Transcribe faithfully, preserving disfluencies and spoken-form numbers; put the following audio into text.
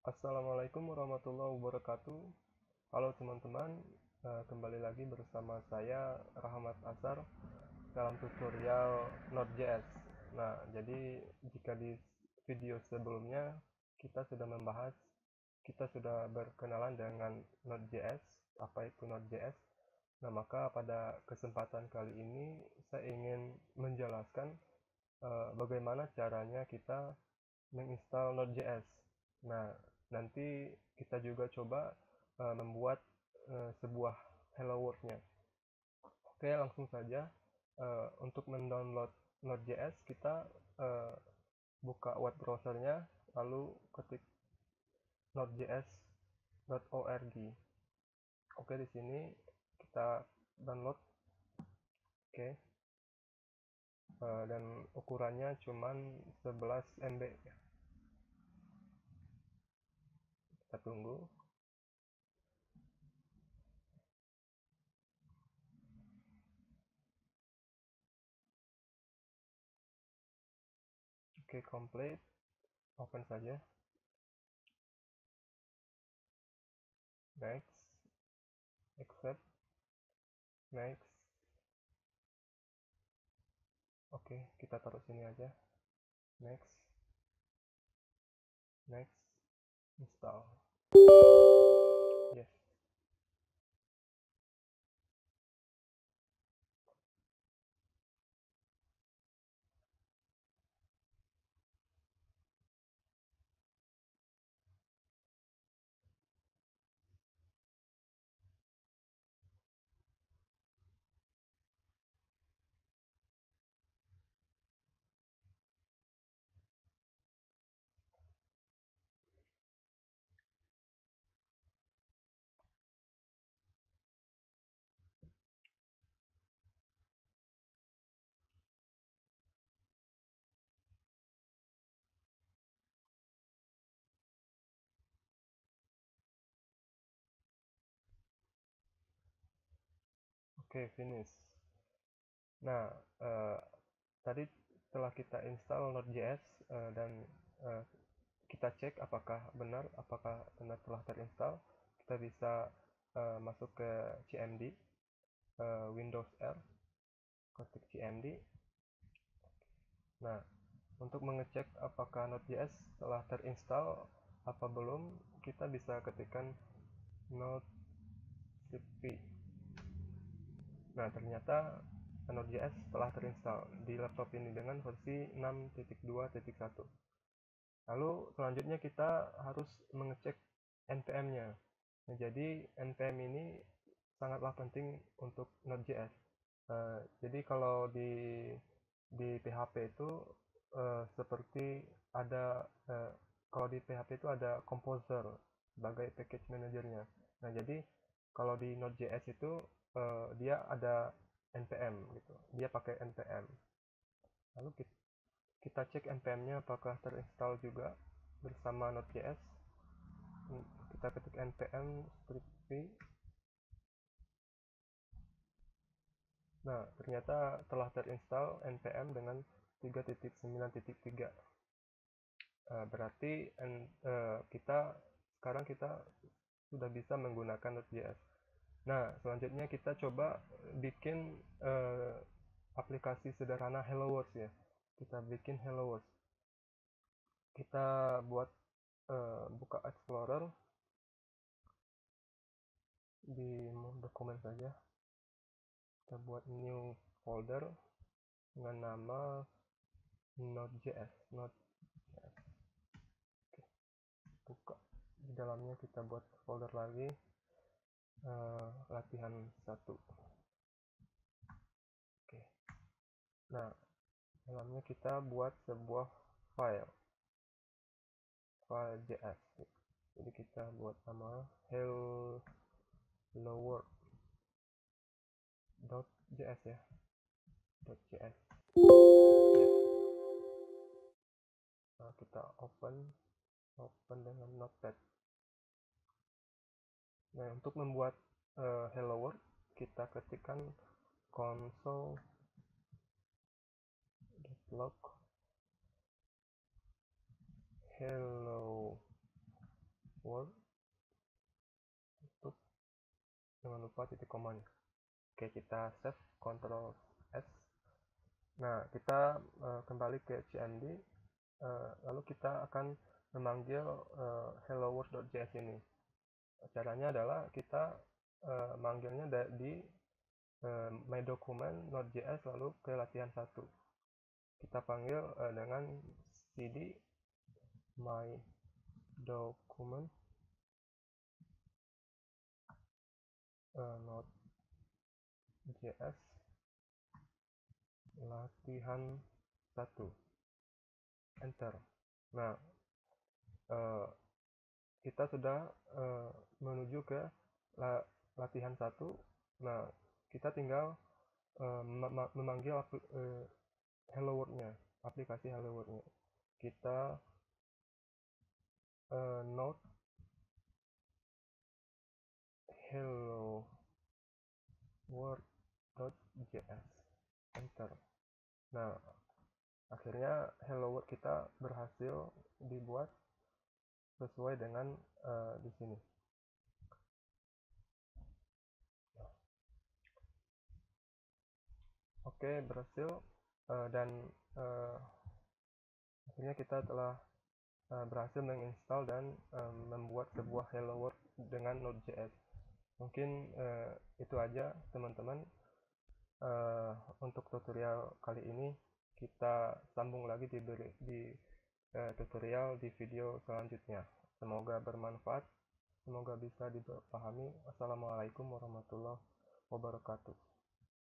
Assalamualaikum warahmatullahi wabarakatuh. Halo teman-teman, eh, kembali lagi bersama saya Rahmat Azhar dalam tutorial Node.js. Nah, jadi jika di video sebelumnya kita sudah membahas, kita sudah berkenalan dengan Node.js, apa itu Node.js. Nah, maka pada kesempatan kali ini saya ingin menjelaskan eh, bagaimana caranya kita menginstal Node.js. Nah, nanti kita juga coba uh, membuat uh, sebuah Hello World-nya. Oke, langsung saja. Uh, untuk mendownload Node.js, kita uh, buka web browsernya, lalu ketik nodejs dot org. Oke, di sini kita download. Oke, uh, dan ukurannya cuman sebelas M B. Kita tunggu. Oke, complete. Open saja. Next. Accept. Next. Oke, kita taruh sini aja. Next. Next. Install. Yes. Oke, finish. Nah, eh, tadi setelah kita install Node.js eh, dan eh, kita cek apakah benar, apakah benar telah terinstall, kita bisa eh, masuk ke cmd, eh, Windows R, ketik cmd. Nah, untuk mengecek apakah Node.js telah terinstall apa belum, kita bisa ketikkan node.cp. Nah, ternyata Node.js telah terinstall di laptop ini dengan versi enam titik dua titik satu. Lalu selanjutnya kita harus mengecek npm-nya. Nah, jadi npm ini sangatlah penting untuk Node.js. Uh, jadi kalau di di P H P itu uh, seperti ada uh, kalau di P H P itu ada composer sebagai package manajernya. Nah, jadi kalau di Node.js itu uh, dia ada npm gitu. Dia pakai npm. Lalu kita, kita cek npm-nya apakah terinstall juga bersama Node.js. Kita ketik npm strip v. Nah, ternyata telah terinstall npm dengan tiga titik sembilan titik tiga. Uh, berarti uh, kita sekarang kita sudah bisa menggunakan Node.js. Nah, selanjutnya kita coba bikin uh, aplikasi sederhana Hello World ya. Kita bikin Hello World. Kita buat uh, buka Explorer di dokumen saja. Kita buat new folder dengan nama Node.js. Node.js. Oke, buka. Di dalamnya kita buat folder lagi. Uh, latihan satu. Oke. Nah, dalamnya kita buat sebuah file file js. Jadi kita buat nama hello world dot js ya, dot js. Yes. Nah, kita open open dengan notepad. Nah, untuk membuat uh, hello world kita ketikkan console.log hello jangan lupa titik komanya. Oke, kita save, Ctrl S. Nah, kita uh, kembali ke C M D, uh, lalu kita akan memanggil uh, hello world.js ini. Caranya adalah kita uh, manggilnya di uh, my document node.js lalu ke latihan satu. Kita panggil uh, dengan cd my document uh, node.js latihan satu, enter. Nah, uh, kita sudah uh, menuju ke la latihan satu. Nah, kita tinggal uh, memanggil uh, hello world-nya, aplikasi hello world-nya. Kita uh, node hello world.js, enter. Nah, akhirnya hello world kita berhasil dibuat sesuai dengan uh, di sini. Oke, berhasil, uh, dan uh, akhirnya kita telah uh, berhasil menginstal dan uh, membuat sebuah hello world dengan node.js. Mungkin uh, itu aja teman-teman. Uh, untuk tutorial kali ini, kita sambung lagi di, di uh, tutorial di video selanjutnya. Semoga bermanfaat, semoga bisa dipahami. Assalamualaikum warahmatullahi wabarakatuh.